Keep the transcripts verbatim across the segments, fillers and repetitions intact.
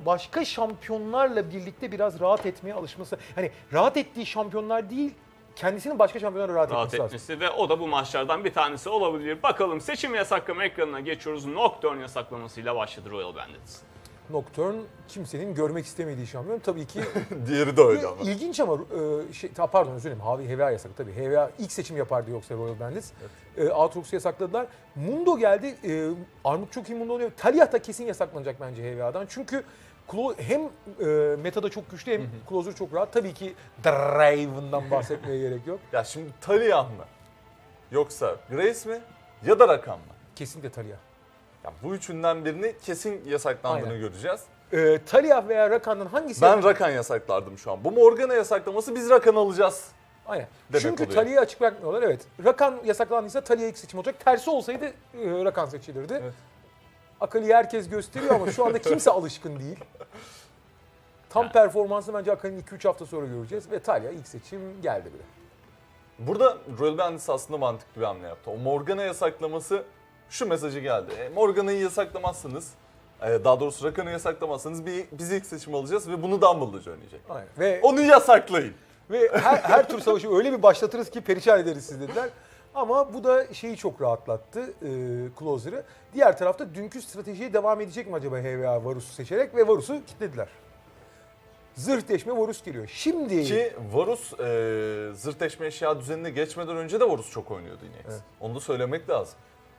başka şampiyonlarla birlikte biraz rahat etmeye alışması. Hani rahat ettiği şampiyonlar değil, kendisinin başka şampiyonlarla rahat, rahat etmesi, etmesi lazım. Ve o da bu maçlardan bir tanesi olabilir. Bakalım seçim yasaklama ekranına geçiyoruz. Nocturne yasaklamasıyla başladı Royal Bandits. Nocturne kimsenin görmek istemediği şampiyon. Tabii ki diğeri de öyle ama. İlginç ama e, şey, pardon özür dilerim. H V A yasak tabii. H V A ilk seçim yapardı yoksa Royal Bandits. Evet. E, Aatrox'u yasakladılar. Mundo geldi. E, Armut çok iyi Mundo oluyor. Talia da kesin yasaklanacak bence H V A'dan. Çünkü hem e, metada çok güçlü hem Closer çok rahat. Tabii ki Draven'dan bahsetmeye gerek yok. Ya şimdi Talia mı? Yoksa Grace mi? Ya da Rakan mı? Kesinlikle Talia. Ya bu üçünden birini kesin yasaklandığını Aynen. göreceğiz. E, Talia veya Rakan'dan hangisi? Ben Rakan yasaklardım şu an. Bu Morgana yasaklaması biz Rakan alacağız. Aynen. Demek Çünkü oluyor. Talia'yı açık bırakmıyorlar. Evet. Rakan yasaklandıysa Talia ilk seçim olacak. Tersi olsaydı e, Rakan seçilirdi. Evet. Akali'yi herkes gösteriyor ama şu anda kimse alışkın değil. Tam yani. Performansını bence Akali'nin iki üç hafta sonra göreceğiz ve Talia ilk seçim geldi bile. Burada Royal Bandits aslında mantıklı bir hamle yaptı. O Morgana yasaklaması şu mesajı geldi. E, Morgana'yı yasaklamazsınız, e, daha doğrusu Rakan'ı yasaklamazsanız bir, biz ilk seçim alacağız ve bunu Dumbledore oynayacak. Aynen. Ve onu yasaklayın. Ve her, her tur savaşı öyle bir başlatırız ki perişan ederiz siz dediler. Ama bu da şeyi çok rahatlattı, e, Closer'ı. Diğer tarafta dünkü stratejiye devam edecek mi acaba H V A Varus'u seçerek ve Varus'u kilitlediler. Zırh deşme Varus geliyor. Şimdi... Ki Varus e, zırh deşme eşya düzenine geçmeden önce de Varus çok oynuyordu yine. Evet. Onu da söylemek lazım.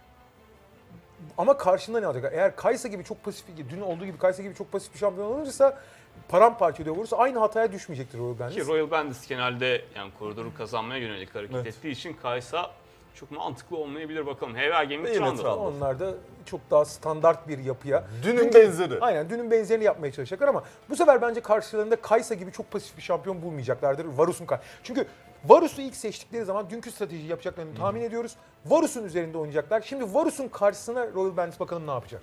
Ama karşında ne olacak? Eğer Kaysa gibi çok pasif, dün olduğu gibi Kaysa gibi çok pasif bir şampiyon olursa paramparça ediyor Varus. Aynı hataya düşmeyecektir Royal Bandits. Ki Royal Bandits genelde yani koridoru kazanmaya yönelik hareket evet. ettiği için Kaysa çok mantıklı olmayabilir bakalım. H V A Gaming Trundle. Onlar da çok daha standart bir yapıya. Dünün Çünkü, benzeri. Aynen dünün benzerini yapmaya çalışacaklar ama bu sefer bence karşılarında Kaysa gibi çok pasif bir şampiyon bulmayacaklardır Varus'un. Çünkü Varus'u ilk seçtikleri zaman dünkü stratejiyi yapacaklarını hmm. tahmin ediyoruz. Varus'un üzerinde oynayacaklar. Şimdi Varus'un karşısına Royal Bandits bakalım ne yapacak.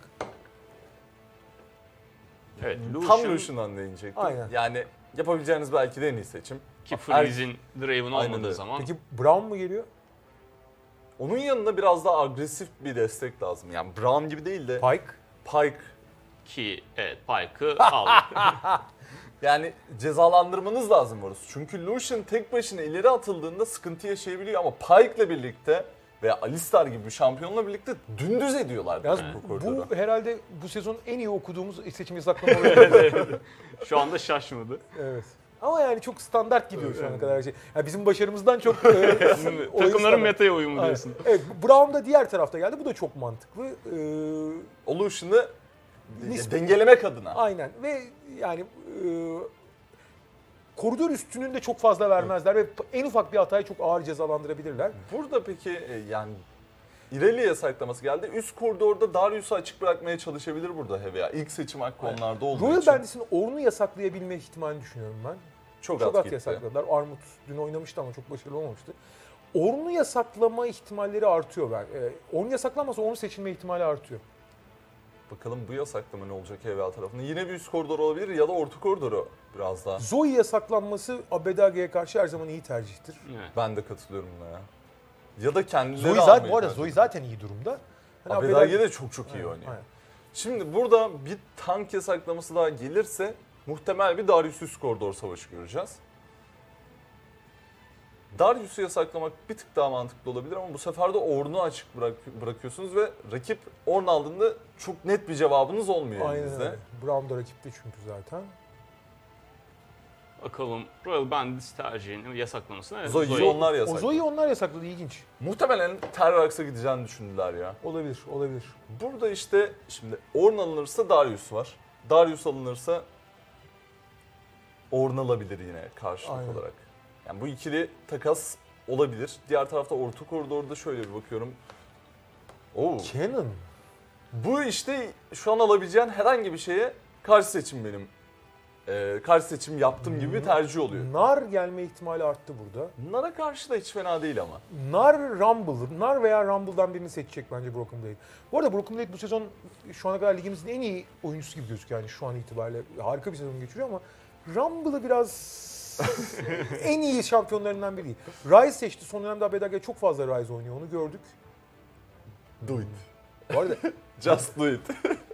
Evet, Lucian. Tam Lucian'dan değinecektim. Aynen. Yani yapabileceğiniz belki de en iyi seçim. Ki Freeze'in Draven olmadığı zaman. Peki Braum mu geliyor? Onun yanında biraz daha agresif bir destek lazım. Yani Braum gibi değil de Pyke. Pyke. Ki evet Pyke'ı aldık. Yani cezalandırmanız lazım Varus. Çünkü Lucian tek başına ileri atıldığında sıkıntı yaşayabiliyor ama Pyke'la birlikte veya Alistar gibi bir şampiyonla birlikte dümdüz ediyorlar. Yalnız yani bu, bu, bu herhalde bu sezon en iyi okuduğumuz seçim yasaklama oluyor. Şu anda şaşmadı. Evet. Ama yani çok standart gidiyor şu ana kadar her şey. Yani bizim başarımızdan çok... e, takımların metaya uyumu diyorsun. Evet, Braum da diğer tarafta geldi. Bu da çok mantıklı. Ee, o Lucian'ı dengelemek adına. Aynen ve yani e, koridor üstünün de çok fazla vermezler evet. Ve en ufak bir hatayı çok ağır cezalandırabilirler. Burada peki yani İrelia yasaklaması geldi. Üst koridorda Darius'u açık bırakmaya çalışabilir burada H V A. İlk seçim hakkı evet. onlarda olduğu Royal için. Royal Bandits'in Ornn'u yasaklayabilme ihtimalini düşünüyorum ben. Çok, çok at at yasakladılar. Armut dün oynamıştı ama çok başarılı olmamıştı. Ornn'u yasaklama ihtimalleri artıyor. Ben. Ee, Ornn yasaklanmasa Ornn seçilme ihtimali artıyor. Bakalım bu yasaklama ne olacak H V A tarafında. Yine bir üst koridor olabilir ya da orta koridoru biraz daha. Zoe yasaklanması Abedage'ye karşı her zaman iyi tercihtir. Evet. Ben de katılıyorum buna ya. Ya da kendileri Zoe zaten, bu arada Zoe zaten iyi durumda. Hani Abedage, Abedage de çok çok iyi aynen, oynuyor. Aynen. Şimdi burada bir tank yasaklaması daha gelirse muhtemel bir Darius üst koridor savaşı göreceğiz. Darius'u yasaklamak bir tık daha mantıklı olabilir ama bu sefer de Ornn'u açık bırak, bırakıyorsunuz ve rakip Ornn aldığında çok net bir cevabınız olmuyor aynen elinizde. Aynen Braum da rakipte çünkü zaten. Bakalım Royal Bandits tercihini yasaklamasına. Zoe'yi Zoe, onlar yasakladı. O Zoe'yi onlar yasakladı, ilginç. Muhtemelen Terrax'a gideceğini düşündüler ya. Olabilir, olabilir. Burada işte şimdi Ornn alınırsa Darius var. Darius alınırsa Ornn alabilir yine karşılık aynen. olarak. Yani bu ikili takas olabilir. Diğer tarafta orta koridorda şöyle bir bakıyorum. Oo. Cannon. Bu işte şu an alabileceğin herhangi bir şeye karşı seçim benim. Ee, karşı seçim yaptığım gibi bir tercih oluyor. Nar gelme ihtimali arttı burada. Nar'a karşı da hiç fena değil ama. Nar Rumble. Nar veya Rumble'dan birini seçecek bence Broken Blade. Bu arada Broken Blade bu sezon şu ana kadar ligimizin en iyi oyuncusu gibi gözüküyor yani şu an itibariyle. Harika bir sezon geçiriyor ama Rumble'ı biraz en iyi şampiyonlarından biri. Ryze seçti. Son dönemde Abedage çok fazla Ryze oynuyor. Onu gördük. Do it. Bu arada just do it.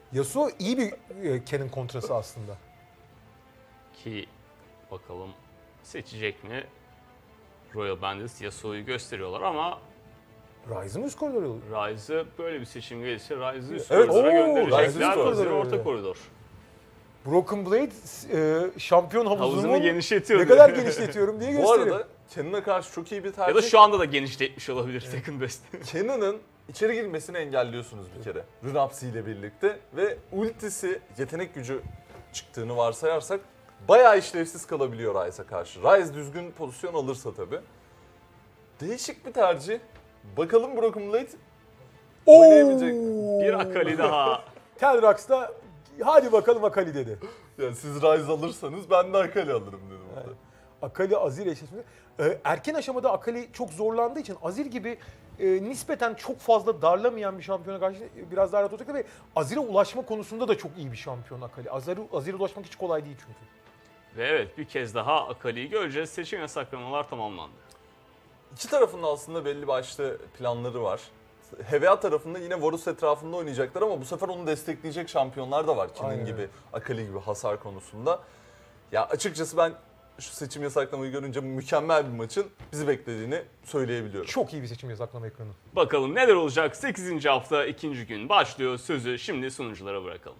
Yasuo iyi bir e, Kennen kontrası aslında. Ki bakalım seçecek mi? Royal Bandits Yasuo'yu gösteriyorlar ama Ryze'ın üst koridoru. Ryze'ı böyle bir seçim gelirse Ryze'ı üst Evet. koridora Oo, gönderecekler. Ryze'ı üst Azir koridora orta öyle. koridor. Broken Blade e, şampiyon havuzumu Havuzunu genişletiyor. ne kadar genişletiyorum diye Bu gösteriyor. arada Kennen'a karşı çok iyi bir tercih. Ya da şu anda da genişletmiş olabilir Second Best. Kennen'ın içeri girmesini engelliyorsunuz bir kere. Runapsi ile birlikte ve ultisi yetenek gücü çıktığını varsayarsak bayağı işlevsiz kalabiliyor Ryze'a karşı. Ryze düzgün pozisyon alırsa tabii. Değişik bir tercih. Bakalım Broken Blade oynayabilecek mi? Bir Akali daha. Telrax'ta hadi bakalım Akali dedi. Yani siz Ryze alırsanız ben de Akali alırım dedim orada. Akali Azir eşleşmesi. Ee, erken aşamada Akali çok zorlandığı için Azir gibi e, nispeten çok fazla darlamayan bir şampiyona karşı biraz daha rahat olacak ve Azir'e ulaşma konusunda da çok iyi bir şampiyon Akali. Azir'e Azir'e ulaşmak hiç kolay değil çünkü. Ve evet bir kez daha Akali'yi göreceğiz. Seçim yasaklamalar tamamlandı. İki tarafın da aslında belli başlı planları var. H V A tarafında yine Varus etrafında oynayacaklar ama bu sefer onu destekleyecek şampiyonlar da var. Kennen Aynen. gibi, Akali gibi hasar konusunda. Ya açıkçası ben şu seçim yasaklamayı görünce mükemmel bir maçın bizi beklediğini söyleyebiliyorum. Çok iyi bir seçim yasaklama ekranı. Bakalım neler olacak? sekizinci hafta ikinci gün başlıyor. Sözü şimdi sunuculara bırakalım.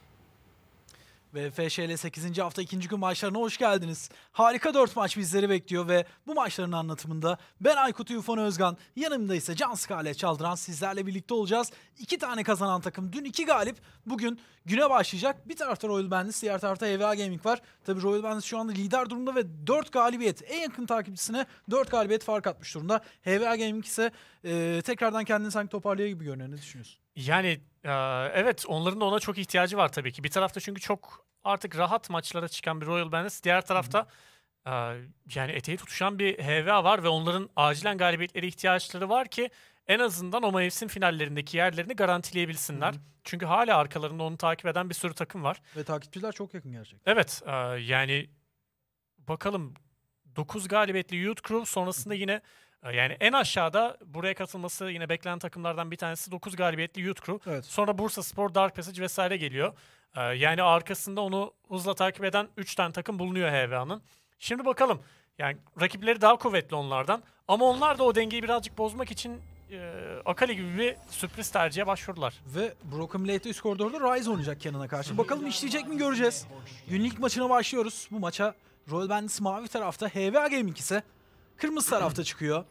V F Ş L sekizinci hafta ikinci gün maçlarına hoş geldiniz. Harika dört maç bizleri bekliyor ve bu maçların anlatımında ben Aykut Tufan Özgan, yanımda ise Can Skale Çaldıran sizlerle birlikte olacağız. İki tane kazanan takım, dün iki galip, bugün güne başlayacak. Bir tarafta Royal Bandits, diğer tarafta H V A Gaming var. Tabii Royal Bandits şu anda lider durumda ve dört galibiyet, en yakın takipçisine dört galibiyet fark atmış durumda. H V A Gaming ise e, tekrardan kendini sanki toparlıyor gibi görünüyor. Ne düşünüyorsun? Yani e, evet, onların da ona çok ihtiyacı var tabii ki. Bir tarafta çünkü çok artık rahat maçlara çıkan bir Royal Bandits. Diğer tarafta e, yani eteği tutuşan bir H V A var ve onların acilen galibiyetleri ihtiyaçları var ki en azından o mevsim finallerindeki yerlerini garantileyebilsinler. Hı hı. Çünkü hala arkalarında onu takip eden bir sürü takım var. Ve takipçiler çok yakın gerçekten. Evet, e, yani bakalım dokuz galibiyetli Youth Crew sonrasında yine e, yani en aşağıda buraya katılması yine beklenen takımlardan bir tanesi dokuz galibiyetli Youth Crew. Evet. Sonra Bursaspor, Dark Passage vesaire geliyor. Ee, yani arkasında onu hızla takip eden üç tane takım bulunuyor H V A'nın. Şimdi bakalım. Yani rakipleri daha kuvvetli onlardan. Ama onlar da o dengeyi birazcık bozmak için e, Akali gibi bir sürpriz tercihe başvurdular. Ve Broken Blade'de üst koridorda Ryze oynayacak Kennen'a karşı. Bakalım işleyecek mi göreceğiz. Günün ilk maçına başlıyoruz. Bu maça Royal Bandits mavi tarafta, H V A Gaming ise kırmızı tarafta çıkıyor.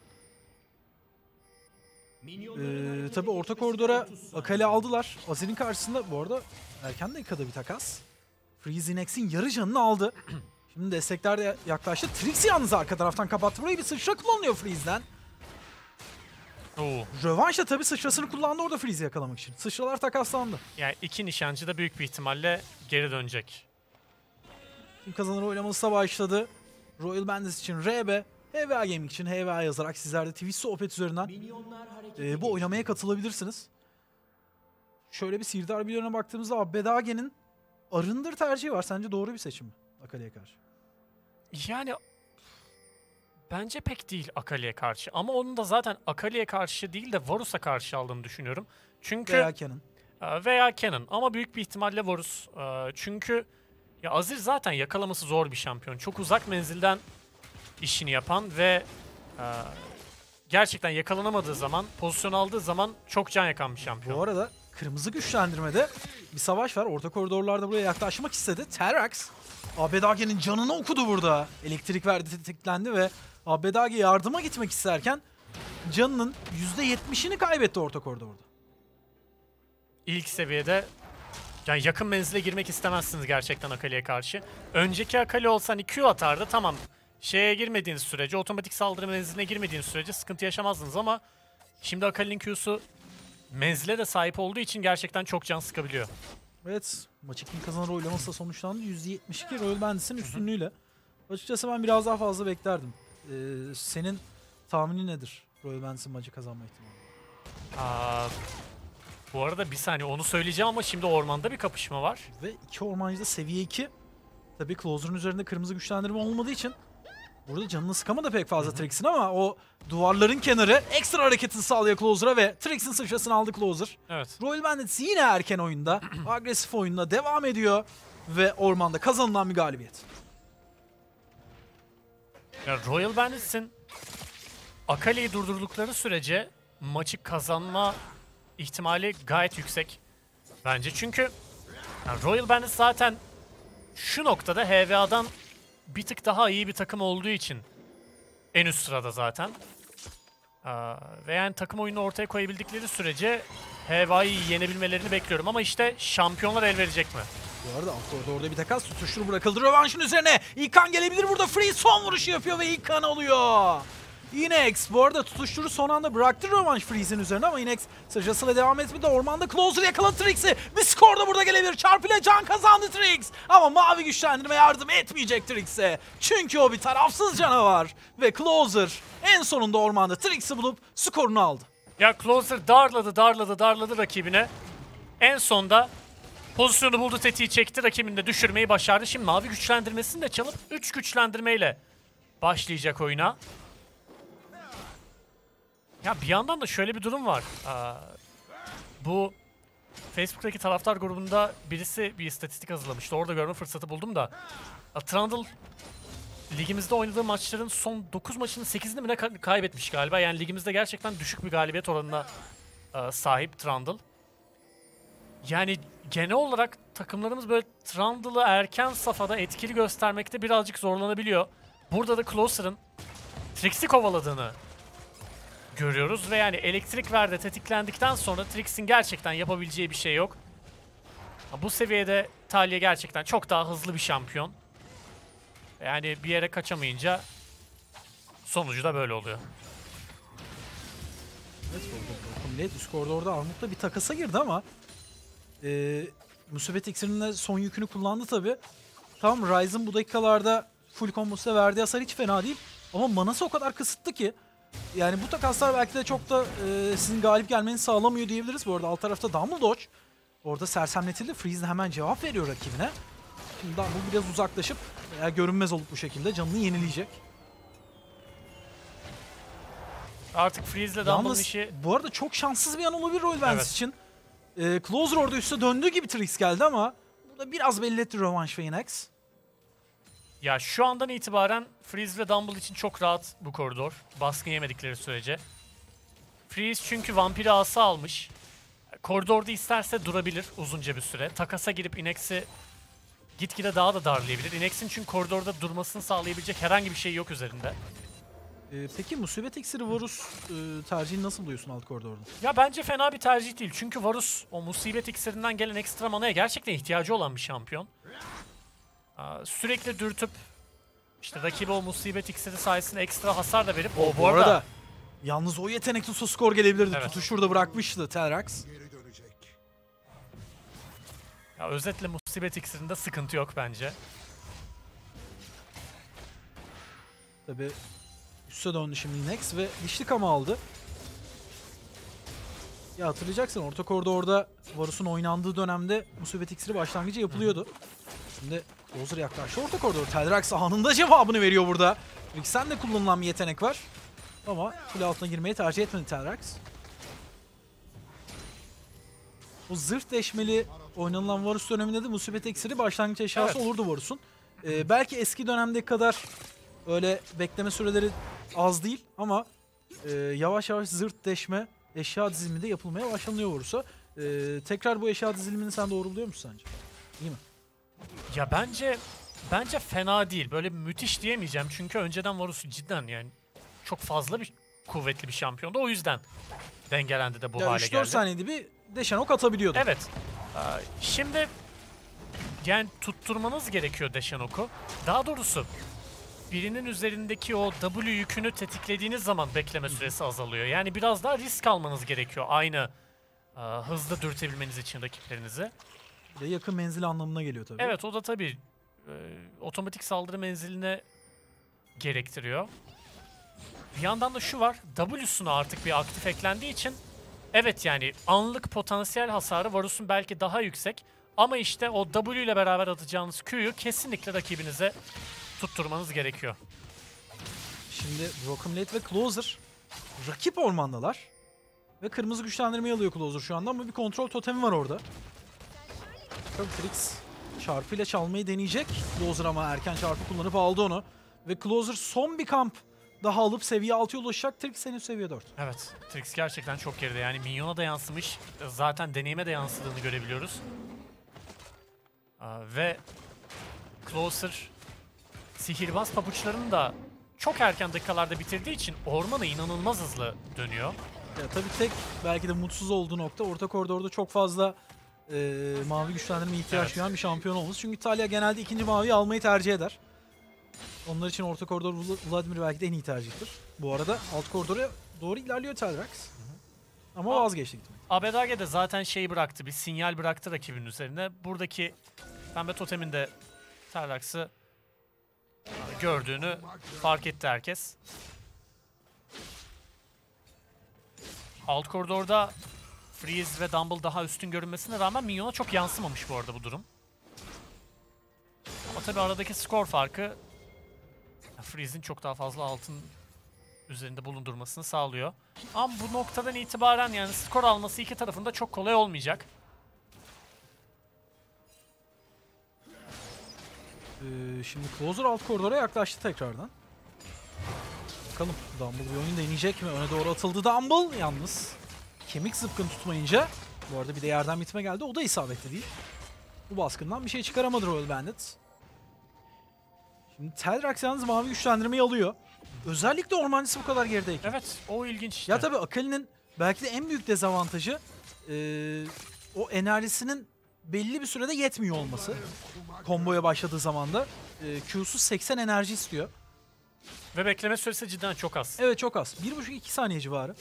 Ee, tabii orta koridora Akali aldılar. Azir'in karşısında bu arada erken dakikada bir takas. Freeze Nex'in yarı canını aldı. Şimdi destekler de yaklaştı. Trixie yalnız arka taraftan kapattı. Burayı bir sıçra kullanıyor Freeze'den. Oo. Rövanş da tabii sıçrasını kullandı orada Freeze'i yakalamak için. Sıçralar takaslandı. Yani iki nişancı da büyük bir ihtimalle geri dönecek. Kim kazanır oylaması da başladı. Royal Bandits için R B, H V A Gaming için H V A yazarak sizler de Twitch sohbet üzerinden e, bu oylamaya katılabilirsiniz. Şöyle bir Sirdar videolarına baktığımızda Abbedage'nin Arındır tercihi var. Sence doğru bir seçim mi Akali'ye karşı? Yani bence pek değil Akali'ye karşı. Ama onun da zaten Akali'ye karşı değil de Varus'a karşı aldığını düşünüyorum. Çünkü Veya Kennen. e, veya Kennen ama büyük bir ihtimalle Varus. E, çünkü ya Azir zaten yakalaması zor bir şampiyon. Çok uzak menzilden işini yapan ve e, gerçekten yakalanamadığı zaman, pozisyon aldığı zaman çok can yakan bir şampiyon. Bu arada kırmızı güçlendirmede bir savaş var. Orta koridorlarda buraya yaklaşmak istedi. Terrax Abbedage'nin canını okudu burada. Elektrik verdi, tetiklendi ve Abbedage yardıma gitmek isterken canının yüzde yetmişini kaybetti orta koridorda. İlk seviyede yani yakın menzile girmek istemezsiniz gerçekten Akali'ye karşı. Önceki Akali olsa hani Q atardı, tamam. Şeye girmediğiniz sürece, otomatik saldırı menziline girmediğiniz sürece sıkıntı yaşamazdınız ama şimdi Akali'nin Q'su menzile de sahip olduğu için gerçekten çok can sıkabiliyor. Evet, maçı kim kazanır oylaması da sonuçlandı. yüzde yetmiş iki Royal Bandits'in üstünlüğüyle. Açıkçası ben biraz daha fazla beklerdim. Ee, senin tahminin nedir Royal Bandits'in maçı kazanma ihtimali? Aa, bu arada bir saniye onu söyleyeceğim ama şimdi ormanda bir kapışma var. Ve iki ormancıda seviye iki. Tabii Closer'ın üzerinde kırmızı güçlendirme olmadığı için Burada canını sıkamadı pek fazla Trix'in ama o duvarların kenarı ekstra hareketini sağlıyor Closer'a ve Trix'in sıçrasını aldı Closer. Evet. Royal Bandits yine erken oyunda, agresif oyunda devam ediyor ve ormanda kazanılan bir galibiyet. Ya Royal Bandits'in Akali'yi durdurdukları sürece maçı kazanma ihtimali gayet yüksek. Bence çünkü yani Royal Bandits zaten şu noktada H V A'dan bir tık daha iyi bir takım olduğu için en üst sırada zaten. Aa, ve yani takım oyunu ortaya koyabildikleri sürece H V A'yı yenebilmelerini bekliyorum. Ama işte şampiyonlar el verecek mi? Bu arada alt orada orada bir takas tutuştur bırakıldı rövanşın üzerine. İlkan gelebilir burada. Free son vuruşu yapıyor ve İlkan alıyor. Inex bu arada tutuşturu son anda bıraktı rövanş Freeze'in üzerine ama Inex sıçrasıyla devam etmedi. Ormanda Closer yakaladı Trix'i. Bir skor da burada gelebilir. Çarpıyla can kazandı Trix. Ama mavi güçlendirme yardım etmeyecek Trix'e. Çünkü o bir tarafsız canavar. Ve Closer en sonunda ormanda Trix'i bulup skorunu aldı. Ya Closer darladı, darladı, darladı rakibine. En sonda pozisyonu buldu, tetiği çekti, rakibini de düşürmeyi başardı. Şimdi mavi güçlendirmesini de çalıp üç güçlendirmeyle başlayacak oyuna. Ya bir yandan da şöyle bir durum var. Aa, bu Facebook'taki taraftar grubunda birisi bir istatistik hazırlamıştı. Orada görme fırsatı buldum da. Trundle ligimizde oynadığı maçların son dokuz maçının sekizini mi ne ka- kaybetmiş galiba. Yani ligimizde gerçekten düşük bir galibiyet oranına e, sahip Trundle. Yani genel olarak takımlarımız böyle Trundle'ı erken safhada etkili göstermekte birazcık zorlanabiliyor. Burada da Closer'ın Trix'i kovaladığını görüyoruz ve yani elektrik verdi tetiklendikten sonra Trix'in gerçekten yapabileceği bir şey yok. Bu seviyede Taliyah gerçekten çok daha hızlı bir şampiyon. Yani bir yere kaçamayınca sonucu da böyle oluyor. Evet, Led üst koridorda Armut'la bir takasa girdi ama e, Musibet iksirinin de son yükünü kullandı tabi. Tamam, Ryze'ın bu dakikalarda full kombosuyla verdiği hasar hiç fena değil. Ama manası o kadar kısıtlı ki. Yani bu takaslar belki de çok da e, sizin galip gelmenizi sağlamıyor diyebiliriz. Bu arada alt tarafta Dumbledore. Orada sersemletildi. Freeze de hemen cevap veriyor rakibine. Şimdi Dumbledore biraz uzaklaşıp veya görünmez olup bu şekilde canını yenileyecek. Artık Freeze'le Dumbledore'un Yalnız işi... bu arada çok şanssız bir an olabilir Royal Bandits Evet. için. E, Closer orada üstte döndüğü gibi Trix geldi ama burada biraz belli etti Rövanş ve Inex. Ya şu andan itibaren Freeze ve Dumble için çok rahat bu koridor. Baskın yemedikleri sürece. Freeze çünkü vampiri asa almış. Koridorda isterse durabilir uzunca bir süre. Takasa girip Inex'i gitgide daha da darlayabilir. Inex'in çünkü koridorda durmasını sağlayabilecek herhangi bir şey yok üzerinde. E, peki Musibet iksiri Varus e, tercihini nasıl buluyorsun alt koridorda? Ya bence fena bir tercih değil. Çünkü Varus o musibet iksirinden gelen ekstra manaya gerçekten ihtiyacı olan bir şampiyon. Aa, sürekli dürtüp işte rakibe o musibet iksiri sayesinde ekstra hasar da verip o Bu arada yalnız o yetenek tutsa skor gelebilirdi. Evet. Tutuş şurada bırakmıştı Telrax. ya özetle musibet iksirinde sıkıntı yok bence. Tabi üste döndü şimdi Inex ve dişli kama aldı. Ya hatırlayacaksın orta koridorda Varus'un oynandığı dönemde Musibet iksiri başlangıcı yapılıyordu. Şimdi Closer yaklaştı orta koridor. Telrax anında cevabını veriyor burada. Vixen de kullanılan bir yetenek var. Ama kule altına girmeyi tercih etmedi Telrax. O zırh deşmeli oynanılan Varus döneminde de Musibet iksiri başlangıç eşyası Evet. olurdu Varus'un. Ee, belki eski dönemdeki kadar öyle bekleme süreleri az değil ama e, yavaş yavaş zırh deşme eşya dizilimi de yapılmaya başlanıyor Varus'a. Ee, tekrar bu eşya dizilimini sen doğruluyor musun sence? İyi mi? Ya bence bence fena değil. Böyle müthiş diyemeyeceğim çünkü önceden Varus cidden yani çok fazla bir kuvvetli bir şampiyondu. O yüzden dengelendi de bu Ya hale üç dört geldi. saniyede bir deşen ok atabiliyordu. Evet. Aa, Şimdi yani tutturmanız gerekiyor deşen oku. Daha doğrusu birinin üzerindeki o W yükünü tetiklediğiniz zaman bekleme süresi azalıyor. Yani biraz daha risk almanız gerekiyor aynı aa, hızlı dürtebilmeniz için rakiplerinizi. Ve yakın menzil anlamına geliyor tabii. Evet, o da tabii e, otomatik saldırı menziline gerektiriyor. Bir yandan da şu var, W'suna artık bir aktif eklendiği için evet yani anlık potansiyel hasarı Varus'un belki daha yüksek ama işte o W ile beraber atacağınız Q'yu kesinlikle rakibinize tutturmanız gerekiyor. Şimdi Broken Blade ve Closer rakip ormandalar. Ve kırmızı güçlendirmeyi alıyor Closer şu anda ama bir kontrol totemi var orada. Bakalım Trix çarpıyla çalmayı deneyecek. Closer ama erken çarpı kullanıp aldı onu. Ve Closer son bir kamp daha alıp seviye altıya ulaşacak. Trix henüz seviye dört. Evet, Trix gerçekten çok geride. Yani Minyon'a da yansımış. Zaten deneyime de yansıdığını görebiliyoruz. Aa, ve Closer sihirbaz pabuçlarını da çok erken dakikalarda bitirdiği için ormanı inanılmaz hızlı dönüyor. Ya tabii tek belki de mutsuz olduğu nokta orta koridorda çok fazla e, mavi güçlendirme ihtiyaç Evet. duyan bir şampiyon olması. Çünkü İtalya genelde ikinci maviyi almayı tercih eder. Onlar için orta koridor Vla- Vladimir belki de en iyi tercihtir. Bu arada alt koridora doğru ilerliyor Teldrax. Ama Aa. vazgeçti gitmek. Abedage de zaten şey bıraktı, bir sinyal bıraktı rakibin üzerine. Buradaki pembe toteminde Terlax'ı gördüğünü fark etti herkes. Alt koridorda Freeze ve Dumble daha üstün görünmesine rağmen Minyon'a çok yansımamış bu arada bu durum. Ama tabii aradaki skor farkı Freeze'in çok daha fazla altın üzerinde bulundurmasını sağlıyor. Ama bu noktadan itibaren yani skor alması iki tarafın da çok kolay olmayacak. Ee, şimdi Closer alt koridora yaklaştı tekrardan. Bakalım Dumble bir oyun deneyecek mi? Öne doğru atıldı Dumble yalnız. Kemik zıpkın tutmayınca. Bu arada bir de yerden bitme geldi. O da isabetli değil. Bu baskından bir şey çıkaramadı Royal Bandit. Şimdi Teldrax yalnız mavi güçlendirmeyi alıyor. Özellikle ormancısı bu kadar gerideyken. Evet, o ilginç işte. Ya tabii Akali'nin belki de en büyük dezavantajı e, o enerjisinin belli bir sürede yetmiyor olması. Komboya başladığı zaman da e, Q'su seksen enerji istiyor. Ve bekleme süresi cidden çok az. Evet çok az. bir buçuk iki saniye civarı.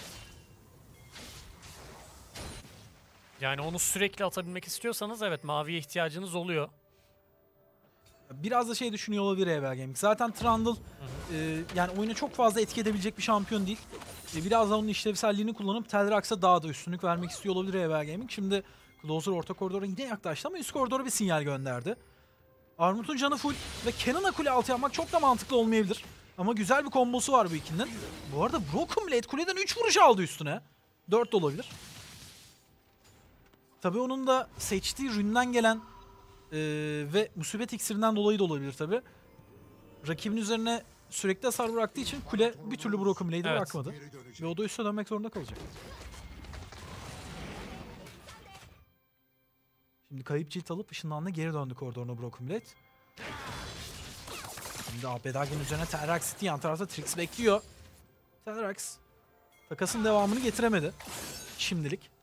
Yani onu sürekli atabilmek istiyorsanız evet maviye ihtiyacınız oluyor. Biraz da şey düşünüyor olabilir Evvel Gaming. Zaten Trundle e, yani oyuna çok fazla etki edebilecek bir şampiyon değil. E, biraz da onun işlevselliğini kullanıp Teldrax'a daha da üstünlük vermek istiyor olabilir Evvel Gaming. Şimdi Closer orta koridora yine yaklaştı ama üst koridora bir sinyal gönderdi. Armut'un canı full ve Cannon'a kule altı yapmak çok da mantıklı olmayabilir. Ama güzel bir kombosu var bu ikinin. Bu arada Broken Blade kuleden üç vuruş aldı üstüne. dört de olabilir. Tabii onun da seçtiği ründen gelen Ee, ve musibet iksirinden dolayı da olabilir tabi. Rakibin üzerine sürekli hasar bıraktığı için kule bir türlü Broken Blade'i Evet. bırakmadı. Ve o da üste dönmek zorunda kalacak. Şimdi kayıp cilt alıp ışınlandı geri döndü koridoruna Broken Blade. Şimdi Abedage'nin üzerine Teldrax City yan tarafta Trix bekliyor. Teldrax takasın devamını getiremedi. Şimdilik.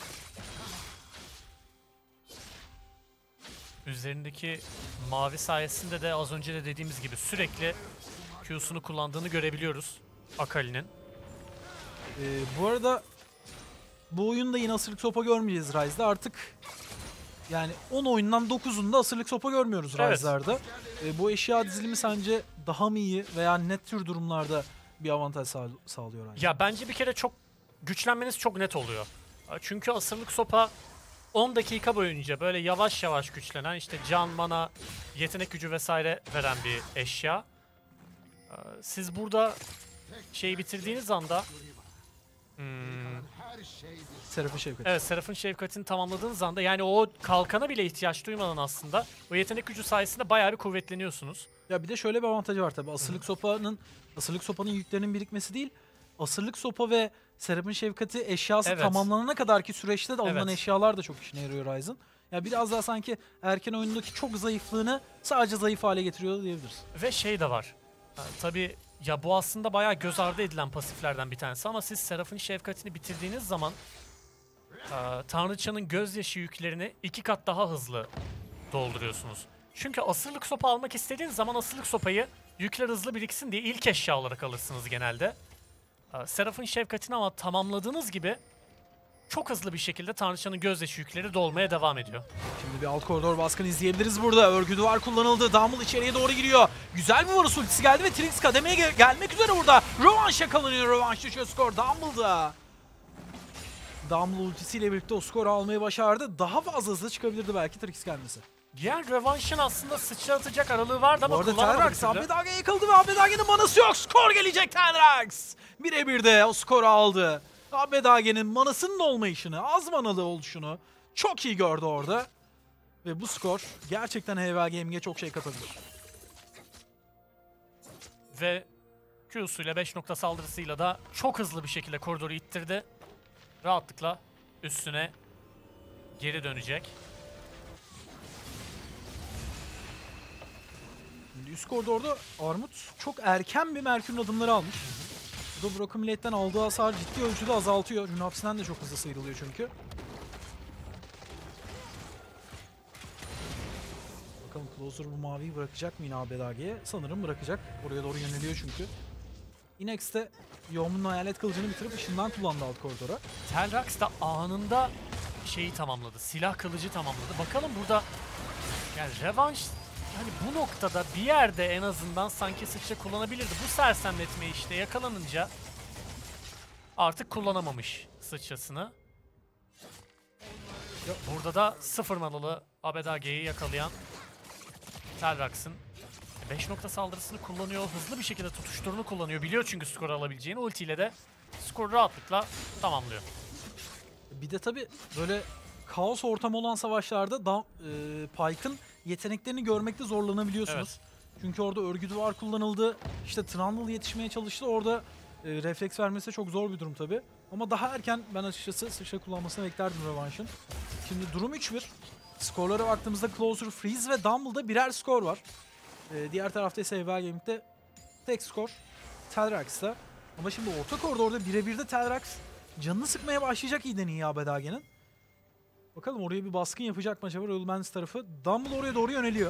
Üzerindeki mavi sayesinde de az önce de dediğimiz gibi sürekli Q'sunu kullandığını görebiliyoruz Akali'nin. Ee, bu arada bu oyunda yine asırlık sopa görmeyeceğiz Ryze'da. Artık yani on oyundan dokuzunda asırlık sopa görmüyoruz Evet. Ryze'larda. Ee, bu eşya dizilimi sence daha mı iyi veya ne tür durumlarda bir avantaj sağ sağlıyor Ryze? Ya bence bir kere çok güçlenmeniz çok net oluyor. Çünkü asırlık sopa on dakika boyunca böyle yavaş yavaş güçlenen işte can, mana, yetenek gücü vesaire veren bir eşya. Siz burada şeyi bitirdiğiniz anda hmm, Seraf'ın şefkati. evet Seraph'ın şefkatini tamamladığınız anda yani o kalkana bile ihtiyaç duymadan aslında o yetenek gücü sayesinde bayağı bir kuvvetleniyorsunuz. Ya bir de şöyle bir avantajı var tabii. Asırlık sopanın asırlık sopanın yüklerinin birikmesi değil. Asırlık sopa ve Serap'ın şefkati eşyası Evet. tamamlanana kadarki süreçte de alınan Evet. eşyalar da çok işine yarıyor Ryze'ın. Ya biraz daha sanki erken oyundaki çok zayıflığını sadece zayıf hale getiriyor diyebiliriz. Ve şey de var. Ha, tabii ya bu aslında bayağı göz ardı edilen pasiflerden bir tanesi ama siz Seraph'ın şefkatini bitirdiğiniz zaman e, Tanrıçanın gözyaşı yüklerini iki kat daha hızlı dolduruyorsunuz. Çünkü asırlık sopa almak istediğiniz zaman asırlık sopayı yükler hızlı biriksin diye ilk eşya olarak alırsınız genelde. E, Seraph'ın şefkatini ama tamamladığınız gibi çok hızlı bir şekilde Tanrıçanın gözyaşı yükleri dolmaya devam ediyor. Şimdi bir alt koridor baskını izleyebiliriz burada. Örgü duvar kullanıldı. Dumble içeriye doğru giriyor. Güzel bir Varus ultisi geldi ve Trix kademeye gel gelmek üzere burada. Rövanş yakalanıyor. Rövanş düşüyor skor. Dumble'da. Dumble ultisiyle birlikte o skoru almayı başardı. Daha fazla hızlı çıkabilirdi belki Trix gelmesi. Diğer Revanche'ın aslında sıçratacak aralığı vardı ama Bu arada kullanamadı Telrax bir türlü. Abedage yakaladı ve Abedage'nin manası yok. Skor gelecek Telrax. Birebir de o skoru aldı. Abedage'nin manasının olmayışını, az manalı oluşunu çok iyi gördü orada. Ve bu skor gerçekten H V A Gaming'e çok şey katabilir. Ve Q'suyla beş nokta saldırısıyla da çok hızlı bir şekilde koridoru ittirdi. Rahatlıkla üstüne geri dönecek. Şimdi üst koridorda Armut çok erken bir Merkür'ün adımları almış. Bu da Broken Blade'den aldığı hasar ciddi ölçüde azaltıyor. Runaps'den de çok hızlı sıyrılıyor çünkü. Bakalım Closer bu maviyi bırakacak mı yine Abedage'ye? Sanırım bırakacak. Oraya doğru yöneliyor çünkü. Inex de Yoğumun'un hayalet kılıcını bitirip ışından kullandı alt koridora. Telrax da anında şeyi tamamladı. Silah kılıcı tamamladı. Bakalım burada yani revanş yani bu noktada bir yerde en azından sanki sıçra kullanabilirdi. Bu sersemletme işte yakalanınca artık kullanamamış sıçrasını. Burada da sıfır manalı Abedage'yi yakalayan Telrax'ın beş nokta saldırısını kullanıyor. Hızlı bir şekilde tutuşturunu kullanıyor. Biliyor çünkü skoru alabileceğini. Ultiyle de skoru rahatlıkla tamamlıyor. Bir de tabii böyle kaos ortamı olan savaşlarda da, e, Pyke'ın yeteneklerini görmekte zorlanabiliyorsunuz. Çünkü orada örgü duvar kullanıldı. İşte Trundle yetişmeye çalıştı. Orada e, refleks vermesi çok zor bir durum tabii. Ama daha erken ben açıkçası sıçra kullanmasını beklerdim Revanche'ın. Şimdi durum üç bir. Skorlara baktığımızda Closer, Freeze ve Dumble'da birer skor var. E, diğer tarafta ise H V A Gaming'de tek skor Telrax'ta. Ama şimdi orta koridorda birebir de Telrax canını sıkmaya başlayacak iyiden iyi Abedage'nin. Bakalım oraya bir baskın yapacak mı acaba Royal Bandits tarafı? Dumble oraya doğru yöneliyor.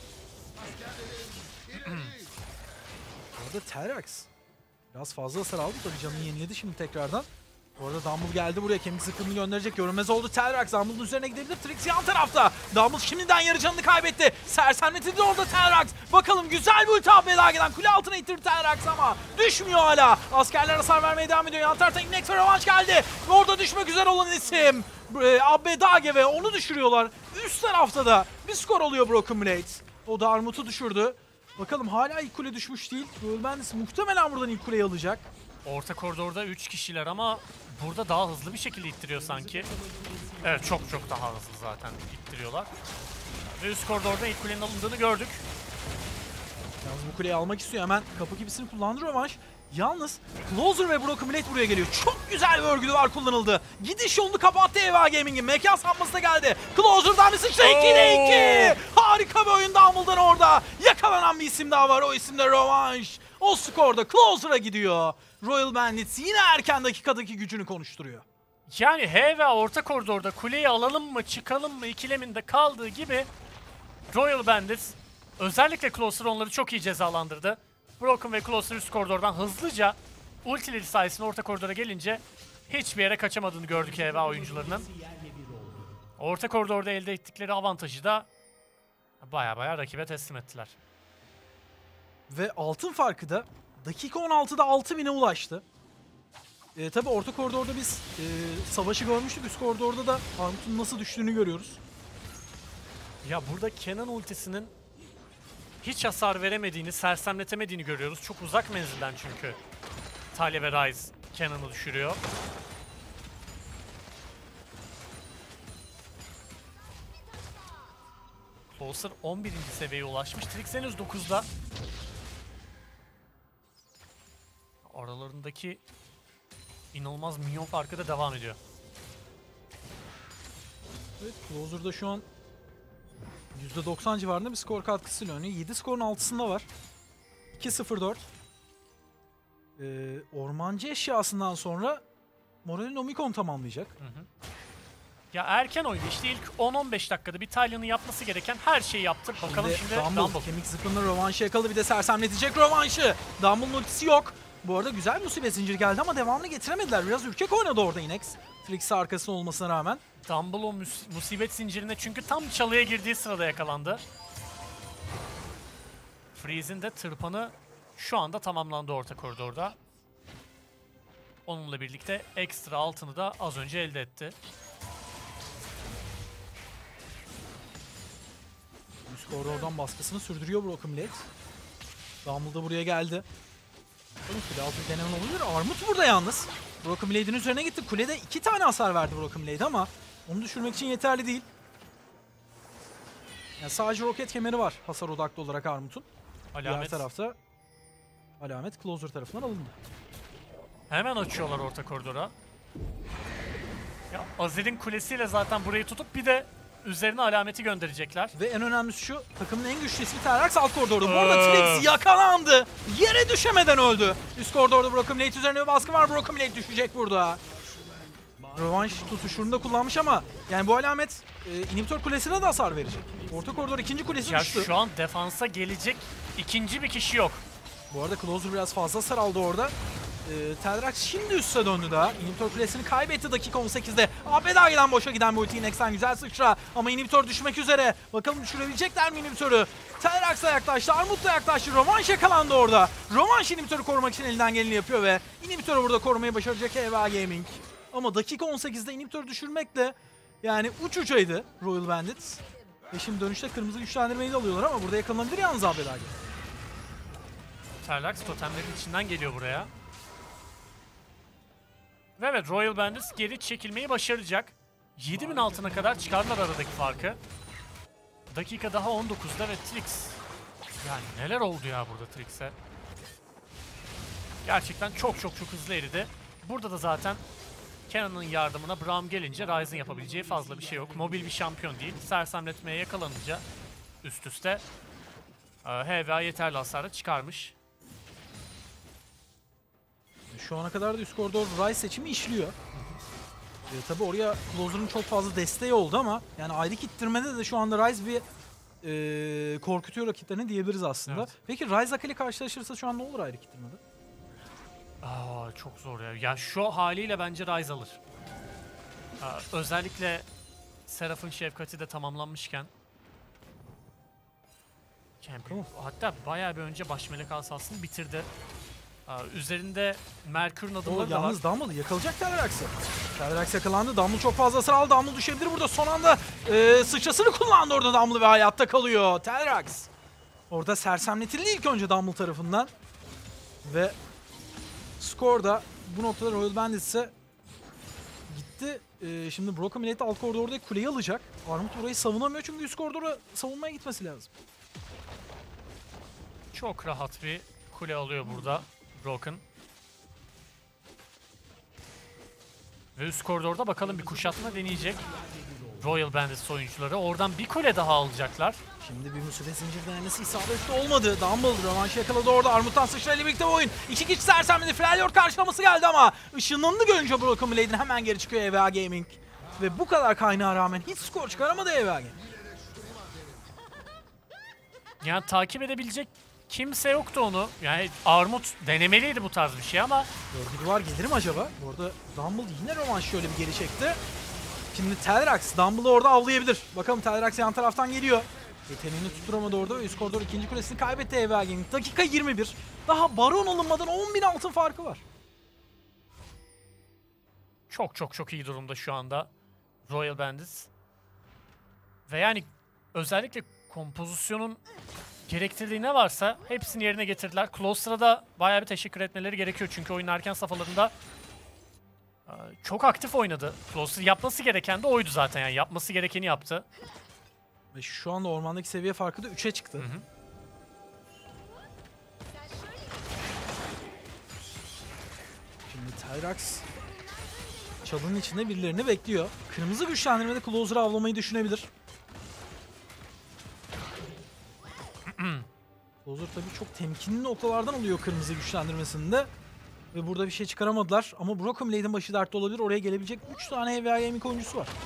Orada Telrax biraz fazla hasar aldı. Tabii canını yeniledi şimdi tekrardan. Bu arada Dumble geldi buraya. Kemik zıkkımını gönderecek. Görünmez oldu Telrax. Dumble'ın üzerine gidebilir. Trix yan tarafta. Dumble şimdiden yarı canını kaybetti. Sersemletildi orada Telrax. Bakalım güzel bir ulti Abedage'den. Kule altına ittirdi Telrax ama düşmüyor hala. Askerler hasar vermeye devam ediyor. Yan taraftan Inex ve Revanche geldi. Orada düşmek üzere olan isim Abedage ve onu düşürüyorlar. Üst tarafta da bir skor oluyor Broken Blade. O da Armut'u düşürdü. Bakalım hala ilk kule düşmüş değil. Royal Bandits muhtemelen buradan ilk kuleyi alacak. Orta koridorda üç kişiler ama burada daha hızlı bir şekilde ittiriyor sanki. Evet çok çok daha hızlı zaten ittiriyorlar. Ve üst koridorda ilk kulenin alındığını gördük. Yalnız bu kuleyi almak istiyor. Hemen kapı gibisini kullandı Revanche. Yalnız Closer ve Broken Blade buraya geliyor. Çok güzel bir örgü duvar kullanıldı. Gidiş yolunu kapattı H V A Gaming'in. Mekan sanması da geldi. Closer'dan bir sıçra ikide iki. Harika bir oyun Dumble'dan orada. Yakalanan bir isim daha var. O isim de Revanche. O skorda Closer'a gidiyor. Royal Bandits yine erken dakikadaki gücünü konuşturuyor. Yani H V A orta koridorda kuleyi alalım mı çıkalım mı ikileminde kaldığı gibi Royal Bandits özellikle Closer onları çok iyi cezalandırdı. Broken ve Closer üst koridordan hızlıca ultileri sayesinde orta koridora gelince hiçbir yere kaçamadığını gördük H V A oyuncularının. Orta koridorda elde ettikleri avantajı da baya baya rakibe teslim ettiler. Ve altın farkı da dakika on altıda altı bine ulaştı. E, tabii orta koridorda biz e, savaşı görmüştük. Üst koridorda da Armut'un nasıl düştüğünü görüyoruz. Ya burada Kenan ultisinin hiç hasar veremediğini, sersemletemediğini görüyoruz. Çok uzak menzilden çünkü Talya ve Ryze Kenan'ı düşürüyor. Closer on birinci seviyeye ulaşmış. Trix henüz dokuzda. Aralarındaki inanılmaz minyon farkı da devam ediyor. Evet, Closer'da şu an yüzde doksan civarında bir skor katkısıyla oynuyor. yedi skorun altısında var. iki sıfır dört. Ee, ormancı eşyasından sonra Morel'in Omikon tamamlayacak. Hı hı. Ya erken oyunda işte ilk on on beş dakikada bir Talya'nın yapması gereken her şeyi yaptı. Bakalım Şimdi şimdi Dumble, Dumble. kemik zıkkımla Revanche'ı yakaladı, bir de sersemletecek Revanche'ı. Dumble'ın ultisi yok. Bu arada güzel bir musibet zinciri geldi ama devamını getiremediler. Biraz ürkek oynadı orada Inex. Trix'e arkasında olmasına rağmen. Dumble o mus- musibet zincirine çünkü tam çalıya girdiği sırada yakalandı. Freeze'in de tırpanı şu anda tamamlandı orta koridorda. Onunla birlikte ekstra altını da az önce elde etti. Skor oradan baskısını sürdürüyor Broken Blade. Dumble da buraya geldi. Kule altı denenen olabilir. Armut burada yalnız. Broken Blade'in üzerine gitti. Kulede iki tane hasar verdi Broken Blade ama onu düşürmek için yeterli değil. Yani sadece roket kemeri var hasar odaklı olarak Armut'un. Alamet. Diğer tarafta alamet Closer tarafından alındı. Hemen açıyorlar orta koridora. Ya Azir'in kulesiyle zaten burayı tutup bir de üzerine alameti gönderecekler. Ve en önemlisi şu, takımın en güçlü ismi Terrax alt koridorda. Bu arada Öf. Trix yakalandı. Yere düşemeden öldü. Üst koridorda Broken Blade üzerine bir baskı var. Broken Blade düşecek burada. Rövanş tutuşunu da kullanmış ama yani bu alamet e, inhibitor kulesine de hasar verecek. Orta koridor ikinci kulesi Ya düştü. şu an defansa gelecek ikinci bir kişi yok. Bu arada Closer biraz fazla hasar aldı orada. Ee, Teldrax şimdi üste döndü daha. Inhibitor kulesini kaybetti dakika on sekizde. A P D'den boşa giden bu ulti Nex'ten güzel sıçra. Ama Inhibitor düşmek üzere. Bakalım düşürebilecekler mi Inhibitor'u? Teldrax da yaklaştı, Armut da yaklaştı. Rövanş yakalandı orada. Rövanş Inhibitor'u korumak için elinden geleni yapıyor ve Inhibitor'u burada korumayı başaracak H V A Gaming. Ama dakika on sekizde Inhibitor'u düşürmekle yani uç uçaydı Royal Bandits. Ve şimdi dönüşte kırmızı güçlendirmeyi de alıyorlar ama burada yakalanabilir yalnız A P D'den. Terlax totemlerin içinden geliyor buraya. Ve evet, Royal Bandits geri çekilmeyi başaracak. yedi bin altına kadar çıkarlar aradaki farkı. Dakika daha on dokuzda ve Trix. Yani neler oldu ya burada Trix'e. Gerçekten çok çok çok hızlı eridi. Burada da zaten Cannon'ın yardımına Braum gelince Ryze'ın yapabileceği fazla bir şey yok. Mobil bir şampiyon değil. Sersemletmeye yakalanınca üst üste H V A yeterli hasarı çıkarmış. Şu ana kadar da üst koridor Ryze seçimi işliyor. E, tabi oraya Closer'ın çok fazla desteği oldu ama yani ayrık ittirmede de şu anda Ryze bir e, korkutuyor rakiplerini diyebiliriz aslında. Evet. Peki Ryze Akali karşılaşırsa şu an ne olur ayrık ittirmede? Aa, çok zor ya. Ya şu haliyle bence Ryze alır. Aa, özellikle Seraph'ın şefkati de tamamlanmışken. Champion. Hatta bayağı bir önce baş melek asasını bitirdi. Aa, üzerinde Merkür'ün O adımları da var. yalnız Dumble yakalayacak Teldrax'ı. Teldrax yakalandı. Dumble çok fazla hasar aldı. Dumble düşebilir burada. Son anda e, sıçrasını kullandı orada Dumble ve hayatta kalıyor. Teldrax. Orada sersemletildi ilk önce Dumble tarafından. Ve skor da bu noktada Royal Bandits'e gitti. E, şimdi Broken Blade alt koridordaki kuleyi alacak. Armut burayı savunamıyor çünkü üst koridora savunmaya gitmesi lazım. Çok rahat bir kule alıyor burada Broken. Ve üst koridorda bakalım bir kuşatma deneyecek Royal Bandits oyuncuları. Oradan bir kule daha alacaklar. Şimdi bir musibet zincir denemesi isabetli olmadı. Dumble rövanşı yakaladı orada. Armut'tan sıçrayla birlikte bu oyun. İki kişi sersemledi. Freljord karşılaması geldi ama ışınlandı görünce Broken Blade'in hemen geri çıkıyor H V A Gaming. Ve bu kadar kaynağa rağmen hiç skor çıkaramadı H V A Gaming. Yani takip edebilecek kimse yoktu onu. Yani Armut denemeliydi bu tarz bir şey ama Örgü duvar gelir mi acaba? Bu arada Dumble yine rövanşı şöyle bir geri çekti. Şimdi Teldrax Dumble'ı orada avlayabilir. Bakalım Teldrax yan taraftan geliyor. Yeteneğini tutturamadı orada ve üst koridor ikinci kulesini kaybetti H V A Gaming. Dakika yirmi bir. Daha baron alınmadan on bin altın farkı var. çok çok çok iyi durumda şu anda Royal Bandits. Ve yani özellikle kompozisyonun gerektirdiği ne varsa hepsini yerine getirdiler. Closer'a da bayağı bir teşekkür etmeleri gerekiyor çünkü oyunun erken safhalarında çok aktif oynadı. Closer yapması gereken de oydu zaten, yani yapması gerekeni yaptı. Ve şu anda ormandaki seviye farkı da üçe çıktı. Hı hı. Şimdi Teldrax çalının içinde birilerini bekliyor. Kırmızı güçlendirmede Closer'ı avlamayı düşünebilir. Closer tabii çok temkinli noktalardan alıyor kırmızı güçlendirmesinde. Ve burada bir şey çıkaramadılar. Ama Broken Blade'in başı dertte olabilir. Oraya gelebilecek üç tane H V A Gaming oyuncusu var.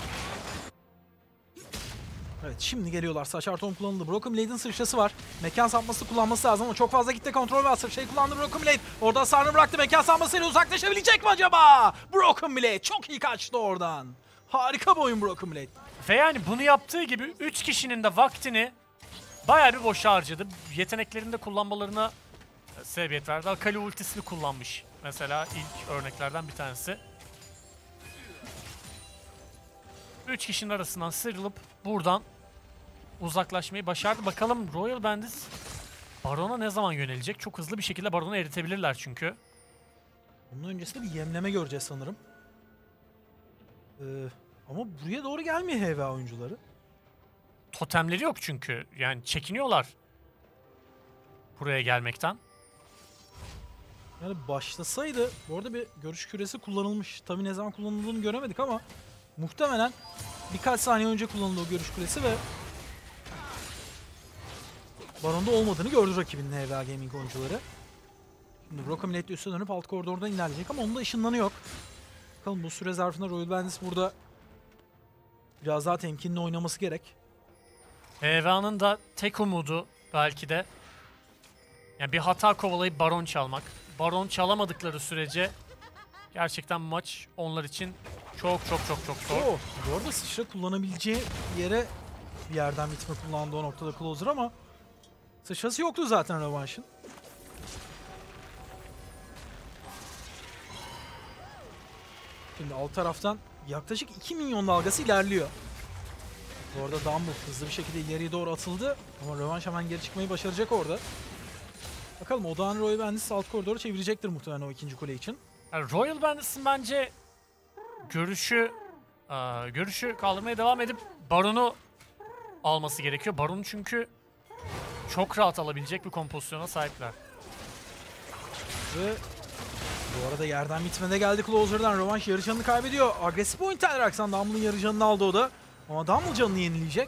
Evet, şimdi geliyorlar. Saçar Tom kullanıldı. Broken Blade'in sıçrası var. Mekan sapması kullanması lazım ama çok fazla kitle kontrol ve sıçrayı kullandı Broken Blade. Orada hasarını bıraktı. Mekan sapmasıyla uzaklaşabilecek mi acaba? Broken Blade çok iyi kaçtı oradan. Harika bir oyun Broken Blade. Ve yani bunu yaptığı gibi üç kişinin de vaktini bayağı bir boşa harcadı. Yeteneklerini de kullanmalarına sebebiyet verdi. Akali ultisini kullanmış. Mesela ilk örneklerden bir tanesi. üç kişinin arasından sıyrılıp buradan uzaklaşmayı başardı. Bakalım Royal Bandits Baron'a ne zaman yönelecek? Çok hızlı bir şekilde Baron'u eritebilirler çünkü. Bunun öncesinde bir yemleme göreceğiz sanırım. Ee, ama buraya doğru gelmiyor H V A oyuncuları. Totemleri yok çünkü. Yani çekiniyorlar buraya gelmekten. Yani başlasaydı, bu arada bir görüş küresi kullanılmış. Tabii ne zaman kullanıldığını göremedik ama muhtemelen birkaç saniye önce kullanıldı o görüş küresi ve Baron'da olmadığını gördü rakibinin H V A Gaming oyuncuları. Şimdi Brocominate üstüne dönüp alt koridordan ilerleyecek ama onun da ışınlanı yok. Bakalım bu süre zarfında Royal Bandits burada biraz daha temkinli oynaması gerek. H V A'nın da tek umudu belki de yani bir hata kovalayıp Baron çalmak. Baron çalamadıkları sürece gerçekten maç onlar için çok çok çok çok zor. Oo, bu arada sıçra kullanabileceği yere bir yerden bitme kullandı o noktada Closer ama sıçrası yoktu zaten Rövanş'ın. Şimdi alt taraftan yaklaşık iki milyon dalgası ilerliyor. Bu arada Dumble hızlı bir şekilde ileriye doğru atıldı ama Rövanş hemen geri çıkmayı başaracak orada. Bakalım Odağan Royal Bandits alt koridoru çevirecektir muhtemelen o ikinci kule için. Yani Royal Bandits'in bence görüşü aa, görüşü kaldırmaya devam edip Baron'u alması gerekiyor. Baron çünkü çok rahat alabilecek bir kompozisyona sahipler. Ve bu arada yerden bitmede geldi Closer'dan. Rövanş yarı canını kaybediyor. Agresif oyun Telrax'tan Dumble'ın yarı canını aldı o da. Ama Dumble canını yenileyecek.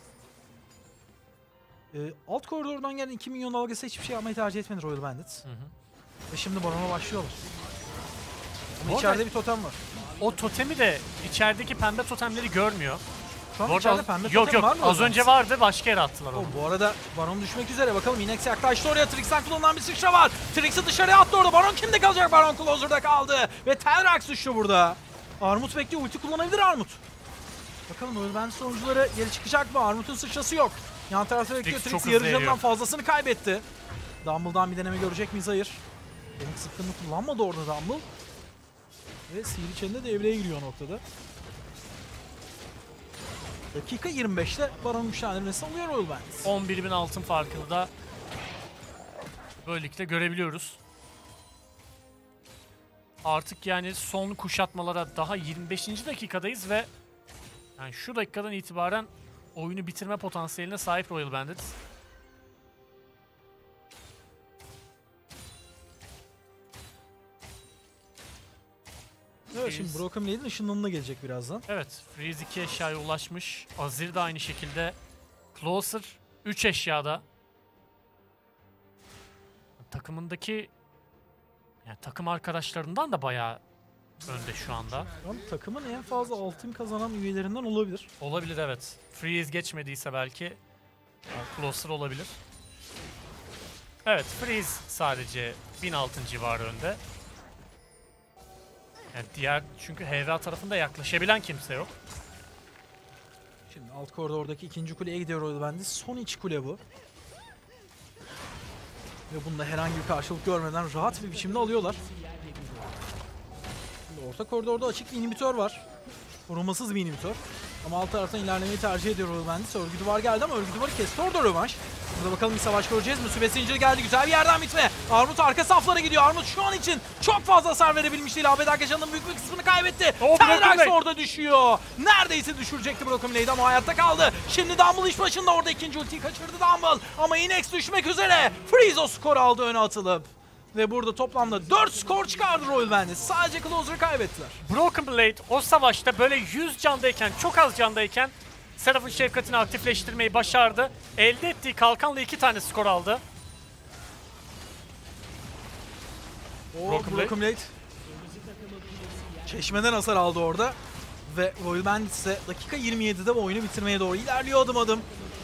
Ee, alt koridordan gelen iki milyon dalgası hiçbir şey yapmayı tercih etmedi Royal Bandits. Hı hı. Ve şimdi Baron'a başlıyorlar. Ama Bu içeride arada- bir totem var. O totemi de içerideki pembe totemleri görmüyor. Şu an Bu arada içeride az- pembe yok totem yok var mı? az önce vardı, başka yere attılar onu. Oh, bu arada Baron düşmek üzere. Bakalım Inex yaklaştı oraya. Trix'ten kullanılan bir sıçra var. Trix'i dışarıya attı orada. Baron kimde kalacak? Baron Closer'da kaldı. Ve Telrax düştü burada. Armut bekliyor. Ulti kullanabilir Armut. Bakalım Royal Bandits oyuncuları geri çıkacak mı? Armut'un sıçrası yok. Yan tarafta bekliyor. Trix Trix çok hızlı yarı canından eriyor. fazlasını kaybetti. Dumble'dan bir deneme görecek miyiz? Hayır. Benim sıkkını kullanmadı orada Dumble. Ve sihir içinde devreye giriyor o noktada. Dakika yirmi beşte Baron güçlendirmesi alıyor Royal Bandits. on bir bin altın farkını da böylelikle görebiliyoruz. Artık yani son kuşatmalara daha yirmi beşinci dakikadayız ve yani şu dakikadan itibaren oyunu bitirme potansiyeline sahip Royal Bandits. Evet, şimdi Broken Blade'in ışınlanına gelecek birazdan. Evet, Freeze iki eşyaya ulaşmış. Azir de aynı şekilde. Closer üç eşyada. Takımındaki yani takım arkadaşlarından da bayağı önde şu anda. Şu an takımın en fazla altın kazanan üyelerinden olabilir. Olabilir evet. Freeze geçmediyse belki yani Closer olabilir. Evet, Freeze sadece bin altın civarı önde. Yani diğer çünkü H V A tarafında yaklaşabilen kimse yok. Şimdi alt koridordaki ikinci kuleye gidiyor Royal Bandits. Son iç kule bu. Ve bunda herhangi bir karşılık görmeden rahat bir biçimde alıyorlar. Şimdi orta koridorda açık bir inhibitör var. Korumasız bir inhibitör. Ama alt taraftan ilerlemeyi tercih ediyor Royal Bandits. Örgü duvar geldi ama örgü duvarı kesti orada Rövanş. Burada bakalım bir savaş göreceğiz. Musibet zinciri geldi. Güzel bir yerden bitme. Armut arka saflara gidiyor. Armut şu an için çok fazla hasar verebilmiş değil. Abed Arkadaşan'ın büyük bir kısmını kaybetti. Oh, Telrax Broken orada düşüyor. Neredeyse düşürecekti Broken Blade ama hayatta kaldı. Şimdi Dumble iş başında orada ikinci ultiyi kaçırdı Dumble. Ama Inex düşmek üzere. Freeze o skor aldı öne atılıp. Ve burada toplamda dört skor çıkardı Royal Bandits. Sadece Closer'ı kaybettiler. Broken Blade o savaşta böyle yüz candayken, çok az candayken Seraph'ın şefkatini aktifleştirmeyi başardı. Elde ettiği kalkanla iki tane skor aldı. O Broken Broken Blade. Çeşmeden hasar aldı orada. Ve Royal Bandits ise dakika yirmi yedide bu oyunu bitirmeye doğru ilerliyor adım adım.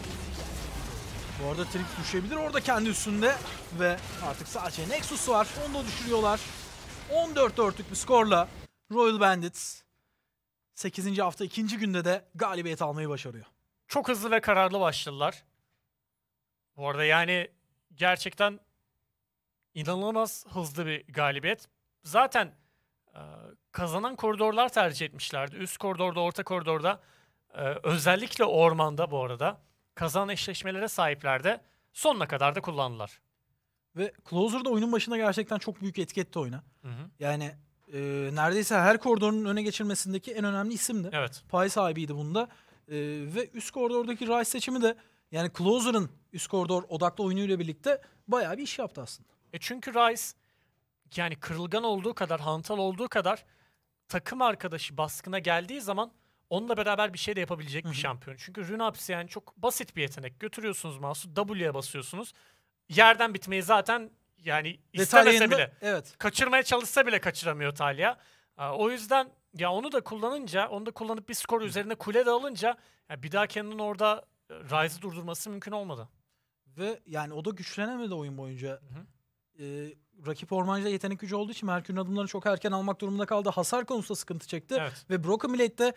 Bu arada Trix düşebilir orada kendi üstünde. Ve artık sadece Nexus var. Onu da düşürüyorlar. on dört dörtlük bir skorla Royal Bandits sekizinci hafta ikinci günde de galibiyet almayı başarıyor. Çok hızlı ve kararlı başladılar. Bu arada yani gerçekten inanılmaz hızlı bir galibiyet. Zaten e, kazanan koridorlar tercih etmişlerdi. Üst koridorda, orta koridorda, e, özellikle ormanda bu arada kazanan eşleşmelere sahipler de sonuna kadar da kullandılar. Ve Closer da oyunun başında gerçekten çok büyük etki etti oyuna. Hı hı. Yani e, neredeyse her koridorun öne geçirmesindeki en önemli isimdi. Evet. Pay sahibiydi bunda. E, ve üst koridordaki Ryze seçimi de yani Closer'ın üst koridor odaklı oyunuyla birlikte bayağı bir iş yaptı aslında. E çünkü Ryze yani kırılgan olduğu kadar, hantal olduğu kadar takım arkadaşı baskına geldiği zaman onunla beraber bir şey de yapabilecek bir şampiyon. Çünkü Rune yani çok basit bir yetenek. Götürüyorsunuz mouse'u, W'ye basıyorsunuz. Yerden bitmeyi zaten yani istemese bile, evet. kaçırmaya çalışsa bile kaçıramıyor Talia. O yüzden ya onu da kullanınca, onu da kullanıp bir skor üzerine kule de alınca ya bir daha kendinin orada Ryze'ı durdurması mümkün olmadı. Ve yani o da güçlenemedi oyun boyunca. Hı hı. Ee, rakip ormancıda yetenek gücü olduğu için Merkür'ün adımlarını çok erken almak durumunda kaldı. Hasar konusunda sıkıntı çekti. Evet. Ve Broken Blade'de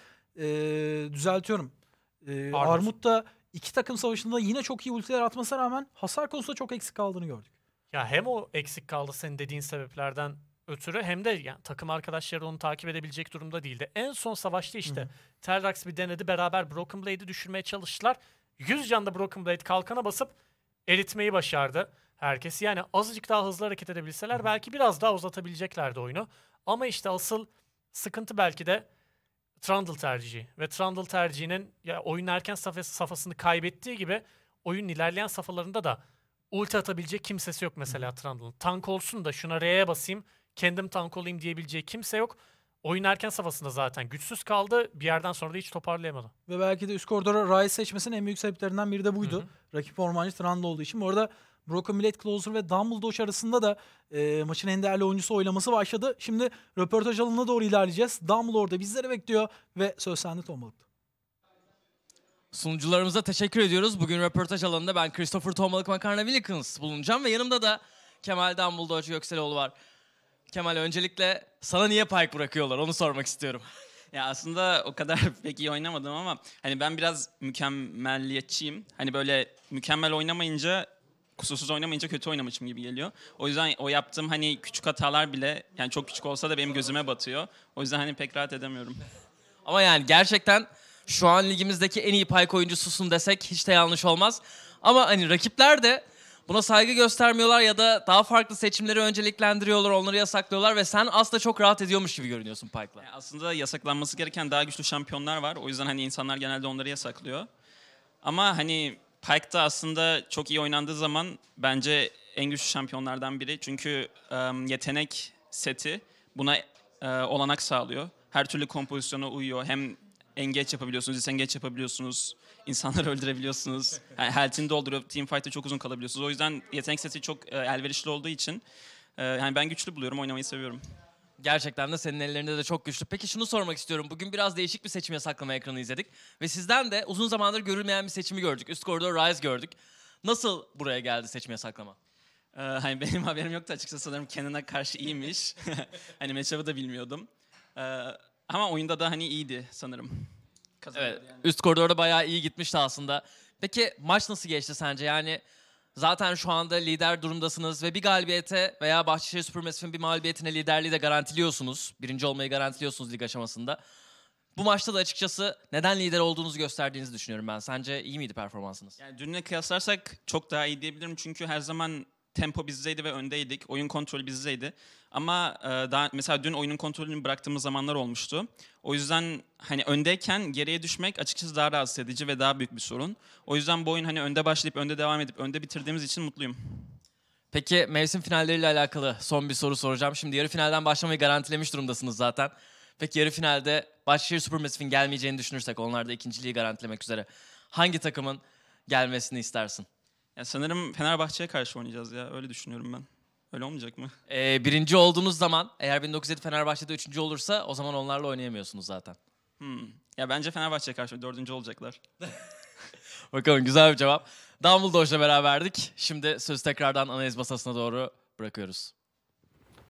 e, düzeltiyorum. E, Armut. Armut da iki takım savaşında yine çok iyi ultiler atmasına rağmen hasar konusunda çok eksik kaldığını gördük. Ya hem o eksik kaldı senin dediğin sebeplerden ötürü hem de yani takım arkadaşları onu takip edebilecek durumda değildi. En son savaşta işte Telrax bir denedi, beraber Broken Blade'i düşürmeye çalıştılar. yüz canda Broken Blade kalkana basıp eritmeyi başardı herkesi. Yani azıcık daha hızlı hareket edebilseler Hı-hı. belki biraz daha uzatabileceklerdi oyunu. Ama işte asıl sıkıntı belki de Trundle tercihi. Ve Trundle tercihinin ya oyunun erken safhası, safhasını kaybettiği gibi oyunun ilerleyen safhalarında da ulti atabilecek kimsesi yok mesela Trundle'ın. Tank olsun da şuna R'ye basayım, kendim tank olayım diyebileceği kimse yok. Oyun erken safhasında zaten güçsüz kaldı. Bir yerden sonra da hiç toparlayamadı. Ve belki de üst koridora Ryze seçmesinin en büyük sebeplerinden biri de buydu. Hı hı. Rakip ormancı Trundle olduğu için. Bu arada Broken Blade, Closer ve Dumbledore arasında da e, maçın en değerli oyuncusu oylaması başladı. Şimdi röportaj alanına doğru ilerleyeceğiz. Dumbledore da bizleri bekliyor ve söz sende Tom Balıklı. Sunucularımıza teşekkür ediyoruz. Bugün röportaj alanında ben Christopher Tombalık Makarna Willikins bulunacağım ve yanımda da Kemal Dumbledore Gökseloğlu var. Kemal, öncelikle sana niye Pyke bırakıyorlar onu sormak istiyorum. Ya aslında o kadar pek iyi oynamadım ama hani ben biraz mükemmelliyetçiyim. Hani böyle mükemmel oynamayınca, kusursuz oynamayınca kötü oynamışım gibi geliyor. O yüzden o yaptığım hani küçük hatalar bile, yani çok küçük olsa da benim gözüme batıyor. O yüzden hani pek rahat edemiyorum. Ama yani gerçekten şu an ligimizdeki en iyi Pyke oyuncususun desek hiç de yanlış olmaz. Ama hani rakipler de buna saygı göstermiyorlar ya da daha farklı seçimleri önceliklendiriyorlar, onları yasaklıyorlar ve sen aslında çok rahat ediyormuş gibi görünüyorsun Pyke'la. Yani aslında yasaklanması gereken daha güçlü şampiyonlar var. O yüzden hani insanlar genelde onları yasaklıyor. Ama hani Pyke'da aslında çok iyi oynandığı zaman bence en güçlü şampiyonlardan biri. Çünkü um, yetenek seti buna uh, olanak sağlıyor. Her türlü kompozisyona uyuyor. Hem engage yapabiliyorsunuz, disengage yapabiliyorsunuz. İnsanları öldürebiliyorsunuz. Yani health'ini dolduruyor. Teamfight'te çok uzun kalabiliyorsunuz. O yüzden yetenek seti çok e, elverişli olduğu için e, yani ben güçlü buluyorum, oynamayı seviyorum. Gerçekten de senin ellerinde de çok güçlü. Peki şunu sormak istiyorum. Bugün biraz değişik bir seçim yasaklama ekranı izledik. Ve sizden de uzun zamandır görülmeyen bir seçimi gördük. Üst koridor Ryze gördük. Nasıl buraya geldi seçim yasaklama? Ee, hani benim haberim yoktu açıkçası. Sanırım Cannon'a karşı iyiymiş. Hani matchup'ı da bilmiyordum. Ee, ama oyunda da hani iyiydi sanırım. Evet, yani. Üst koridorda bayağı iyi gitmişti aslında. Peki maç nasıl geçti sence? Yani zaten şu anda lider durumdasınız ve bir galibiyete veya Bahçeşehir Supermassive'in bir mağlubiyetine liderliği de garantiliyorsunuz. Birinci olmayı garantiliyorsunuz lig aşamasında. Bu maçta da açıkçası neden lider olduğunuzu gösterdiğinizi düşünüyorum ben. Sence iyi miydi performansınız? Yani dünle kıyaslarsak çok daha iyi diyebilirim. Çünkü her zaman tempo bizdeydi ve öndeydik. Oyun kontrolü bizdeydi. Ama e, daha mesela dün oyunun kontrolünü bıraktığımız zamanlar olmuştu. O yüzden hani öndeyken geriye düşmek açıkçası daha rahatsız edici ve daha büyük bir sorun. O yüzden bu oyun hani önde başlayıp önde devam edip önde bitirdiğimiz için mutluyum. Peki mevsim finalleriyle alakalı son bir soru soracağım. Şimdi yarı finalden başlamayı garantilemiş durumdasınız zaten. Peki yarı finalde Başşehir Supermassive'in gelmeyeceğini düşünürsek, onlar da ikinciliği garantilemek üzere, hangi takımın gelmesini istersin? Ya sanırım Fenerbahçe'ye karşı oynayacağız ya. Öyle düşünüyorum ben. Öyle olmayacak mı? Ee, birinci olduğunuz zaman, eğer bin dokuz yüz yedi Fenerbahçe'de üçüncü olursa o zaman onlarla oynayamıyorsunuz zaten. Hmm. Ya bence Fenerbahçe'ye karşı dördüncü olacaklar. Bakalım, güzel bir cevap. Dumbledore'la beraberdik. Şimdi sözü tekrardan analiz masasına doğru bırakıyoruz.